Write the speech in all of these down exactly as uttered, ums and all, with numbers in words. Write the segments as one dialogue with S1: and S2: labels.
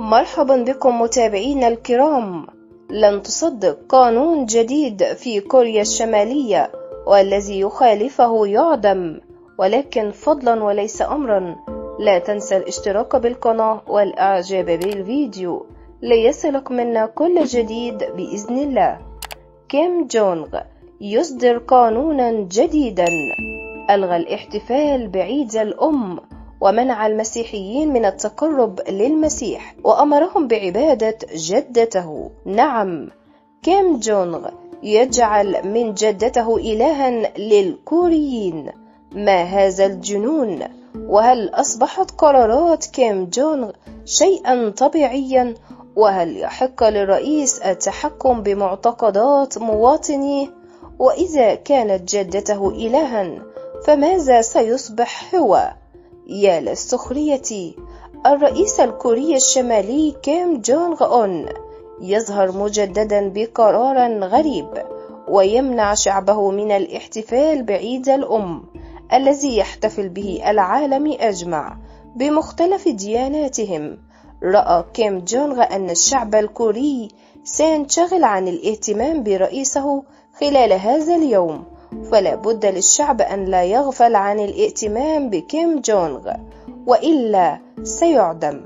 S1: مرحبا بكم متابعينا الكرام. لن تصدق قانون جديد في كوريا الشمالية والذي يخالفه يعدم، ولكن فضلا وليس أمرا. لا تنسى الاشتراك بالقناة والإعجاب بالفيديو ليصلك منا كل جديد بإذن الله. كيم جونغ يصدر قانونا جديدا ألغى الاحتفال بعيد الأم ومنع المسيحيين من التقرب للمسيح وأمرهم بعبادة جدته. نعم، كيم جونغ يجعل من جدته إلها للكوريين. ما هذا الجنون؟ وهل أصبحت قرارات كيم جونغ شيئا طبيعيا؟ وهل يحق للرئيس التحكم بمعتقدات مواطنيه؟ وإذا كانت جدته إلها فماذا سيصبح هو؟ يا للسخرية! الرئيس الكوري الشمالي كيم جونغ أون يظهر مجددا بقرار غريب ويمنع شعبه من الاحتفال بعيد الأم الذي يحتفل به العالم أجمع بمختلف دياناتهم. رأى كيم جونغ أن الشعب الكوري سينشغل عن الاهتمام برئيسه خلال هذا اليوم، فلا بد للشعب أن لا يغفل عن الاهتمام بكيم جونغ وإلا سيعدم.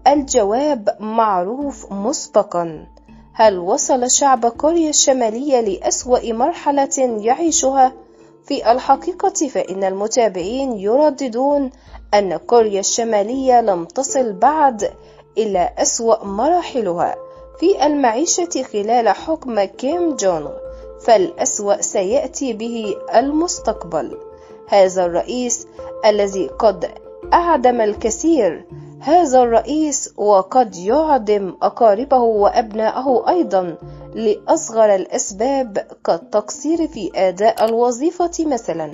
S1: الجواب معروف مسبقا. هل وصل شعب كوريا الشمالية لأسوأ مرحلة يعيشها؟ في الحقيقة فإن المتابعين يرددون أن كوريا الشمالية لم تصل بعد إلى أسوأ مراحلها في المعيشة خلال حكم كيم جونغ، فالأسوأ سيأتي به المستقبل. هذا الرئيس الذي قد أعدم الكثير، هذا الرئيس وقد يعدم أقاربه وأبنائه أيضا لأصغر الأسباب كالتقصير في أداء الوظيفة مثلا.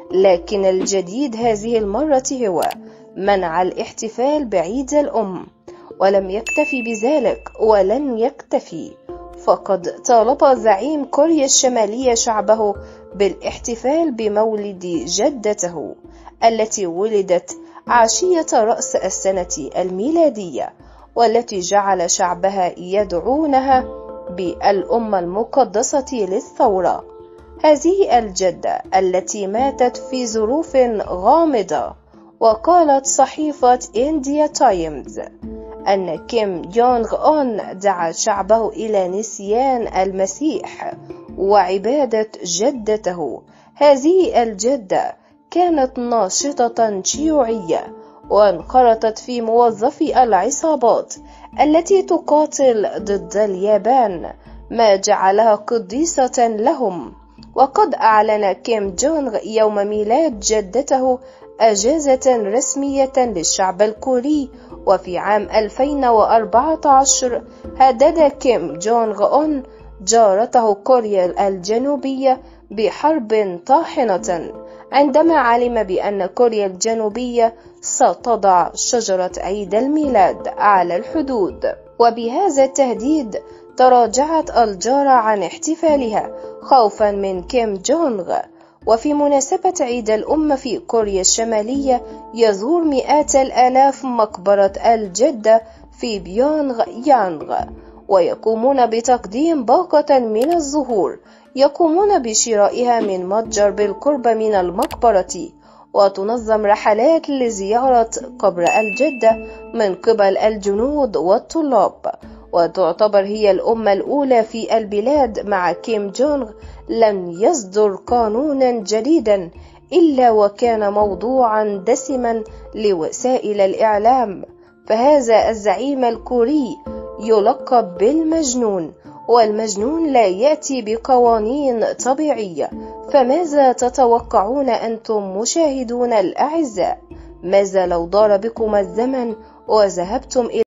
S1: لكن الجديد هذه المرة هو منع الاحتفال بعيد الأم، ولم يكتفي بذلك ولن يكتفي، فقد طالب زعيم كوريا الشمالية شعبه بالاحتفال بمولد جدته التي ولدت عشية رأس السنة الميلادية، والتي جعل شعبها يدعونها بالأم المقدسة للثورة. هذه الجدة التي ماتت في ظروف غامضة. وقالت صحيفة إنديا تايمز أن كيم جونغ أون دعا شعبه إلى نسيان المسيح وعبادة جدته. هذه الجدة كانت ناشطة شيوعية وانخرطت في موظفي العصابات التي تقاتل ضد اليابان، ما جعلها قديسة لهم. وقد أعلن كيم جونغ يوم ميلاد جدته أجازة رسمية للشعب الكوري. وفي عام ألفين وأربعة عشر هدد كيم جونغ أون جارته كوريا الجنوبية بحرب طاحنة عندما علم بأن كوريا الجنوبية ستضع شجرة عيد الميلاد على الحدود. وبهذا التهديد تراجعت الجارة عن احتفالها خوفا من كيم جونغ. وفي مناسبة عيد الأم في كوريا الشمالية يزور مئات الآلاف مقبرة الجدة في بيونغ يانغ، ويقومون بتقديم باقة من الزهور يقومون بشرائها من متجر بالقرب من المقبرة. وتنظم رحلات لزيارة قبر الجدة من قبل الجنود والطلاب، وتعتبر هي الأم الأولى في البلاد. مع كيم جونغ لم يصدر قانونا جديدا إلا وكان موضوعا دسما لوسائل الإعلام، فهذا الزعيم الكوري يلقب بالمجنون، والمجنون لا يأتي بقوانين طبيعية. فماذا تتوقعون أنتم مشاهدون الأعزاء؟ ماذا لو دار بكم الزمن وذهبتم إلى